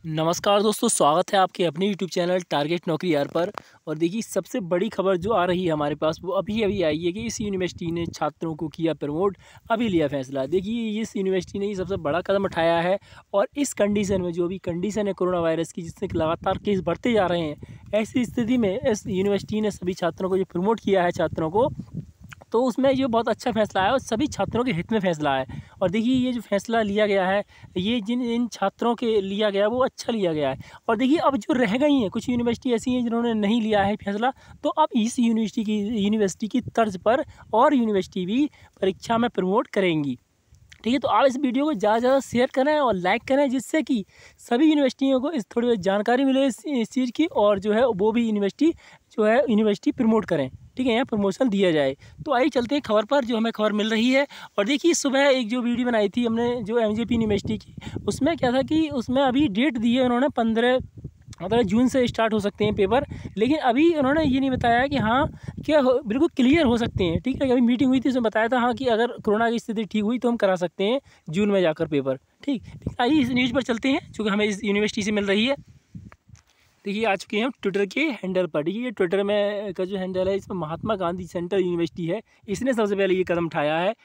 नमस्कार दोस्तों, स्वागत है आपके अपने यूट्यूब चैनल टारगेट नौकरी यार पर। और देखिए, सबसे बड़ी खबर जो आ रही है हमारे पास वो अभी अभी आई है कि इस यूनिवर्सिटी ने छात्रों को किया प्रमोट। अभी लिया फैसला। देखिए, इस यूनिवर्सिटी ने ये सबसे बड़ा कदम उठाया है। और इस कंडीशन में, जो भी कंडीशन है कोरोना वायरस की, जिससे लगातार केस बढ़ते जा रहे हैं, ऐसी स्थिति में इस यूनिवर्सिटी ने सभी छात्रों को जो प्रमोट किया है छात्रों को, तो उसमें ये बहुत अच्छा फ़ैसला है और सभी छात्रों के हित में फ़ैसला है। और देखिए, ये जो फ़ैसला लिया गया है, ये जिन इन छात्रों के लिया गया है वो अच्छा लिया गया है। और देखिए, अब जो रह गई हैं कुछ यूनिवर्सिटी ऐसी हैं जिन्होंने नहीं लिया है फ़ैसला, तो अब इस यूनिवर्सिटी की तर्ज पर और यूनिवर्सिटी भी परीक्षा में प्रमोट करेंगी। ठीक है, तो आप इस वीडियो को ज़्यादा से ज़्यादा शेयर करें और लाइक करें, जिससे कि सभी यूनिवर्सिटियों को इस थोड़ी बहुत जानकारी मिले इस चीज़ की, और जो है वो भी यूनिवर्सिटी प्रमोट करें। ठीक है, यहाँ प्रमोशन दिया जाए। तो आइए चलते हैं खबर पर, जो हमें खबर मिल रही है। और देखिए, सुबह एक जो वीडियो बनाई थी हमने जो एमजेपी यूनिवर्सिटी की, उसमें क्या था कि उसमें अभी डेट दी है उन्होंने 15 मतलब जून से स्टार्ट हो सकते हैं पेपर। लेकिन अभी उन्होंने ये नहीं बताया कि हाँ, क्या बिल्कुल क्लियर हो सकते हैं। ठीक है, अभी मीटिंग हुई थी, उसमें बताया था हाँ कि अगर कोरोना की स्थिति ठीक हुई तो हम करा सकते हैं जून में जाकर पेपर। ठीक, आइए इस न्यूज़ पर चलते हैं जो कि हमें इस यूनिवर्सिटी से मिल रही है। देखिए, आ चुके हैं हम ट्विटर के हैंडल पर। देखिए, ये ट्विटर में का जो हैंडल है, इसमें महात्मा गांधी सेंट्रल यूनिवर्सिटी है, इसने सबसे पहले ये कदम उठाया है।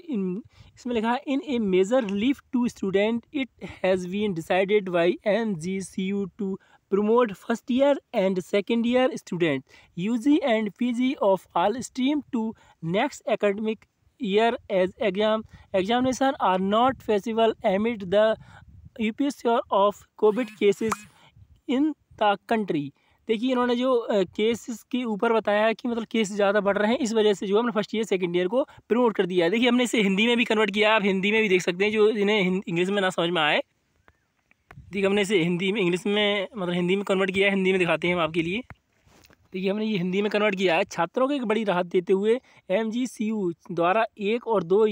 इसमें लिखा है, in a major relief to student it has been decided by MGCU to promote first year and second year students UG and PG of all stream to next academic year as examination are not feasible amid the epicenter of COVID cases in the country. देखिए, इन्होंने जो cases के ऊपर बताया है कि मतलब case ज़्यादा बढ़ रहे हैं, इस वजह से जो हमने फर्स्ट ईयर सेकंड ईयर को प्रमोट कर दिया है। देखिए, हमने इसे हिंदी में भी कन्वर्ट किया है, आप हिंदी में भी देख सकते हैं जो इन्हें इंग्लिश में ना समझ में आए। देखिए, हमने इसे हिंदी में इंग्लिश में मतलब हिंदी में कन्वर्ट किया है, हिंदी में दिखाते हैं हम आपके लिए। देखिए, हमने ये हिंदी में कन्वर्ट किया है। छात्रों को एक बड़ी राहत देते हुए MGCU द्वारा 1 और 2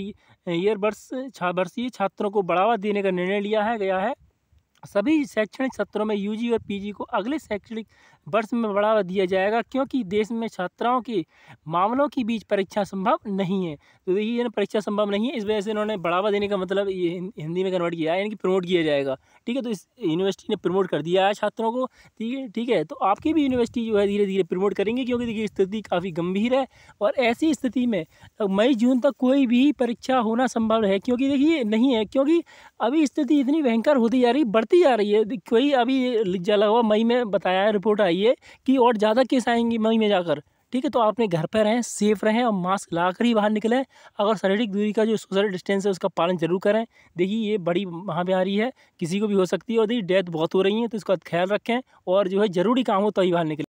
वर्षीय छात्रों को बढ़ावा देने का निर्णय लिया गया है। सभी शैक्षणिक सत्रों में UG और PG को अगले शैक्षणिक वर्ष में बढ़ावा दिया जाएगा, क्योंकि देश में छात्राओं के मामलों के बीच परीक्षा संभव नहीं है। तो देखिए, ये ना परीक्षा संभव नहीं है, इस वजह से इन्होंने बढ़ावा देने का मतलब ये हिंदी में कन्वर्ट किया है, यानी कि प्रमोट किया जाएगा। ठीक है, तो इस यूनिवर्सिटी ने प्रमोट कर दिया है छात्रों को। ठीक है, तो आपकी भी यूनिवर्सिटी जो है धीरे धीरे प्रमोट करेंगे, क्योंकि देखिए स्थिति काफ़ी गंभीर है। और ऐसी स्थिति में मई जून तक कोई भी परीक्षा होना संभव है, क्योंकि देखिए नहीं है, क्योंकि अभी स्थिति इतनी भयंकर होती जा रही, बढ़ती जा रही है। कोई अभी जला हुआ मई में बताया है, रिपोर्ट आई है कि और ज़्यादा केस आएंगे मई में जाकर। ठीक है, तो आप अपने घर पर रहें, सेफ रहें और मास्क लगाकर ही बाहर निकलें। अगर शारीरिक दूरी का जो सोशल डिस्टेंस है उसका पालन जरूर करें। देखिए, ये बड़ी महामारी है, किसी को भी हो सकती है, और देखिए डेथ बहुत हो रही है, तो इसका ख्याल रखें और जो है ज़रूरी काम हो तो ही बाहर निकलें।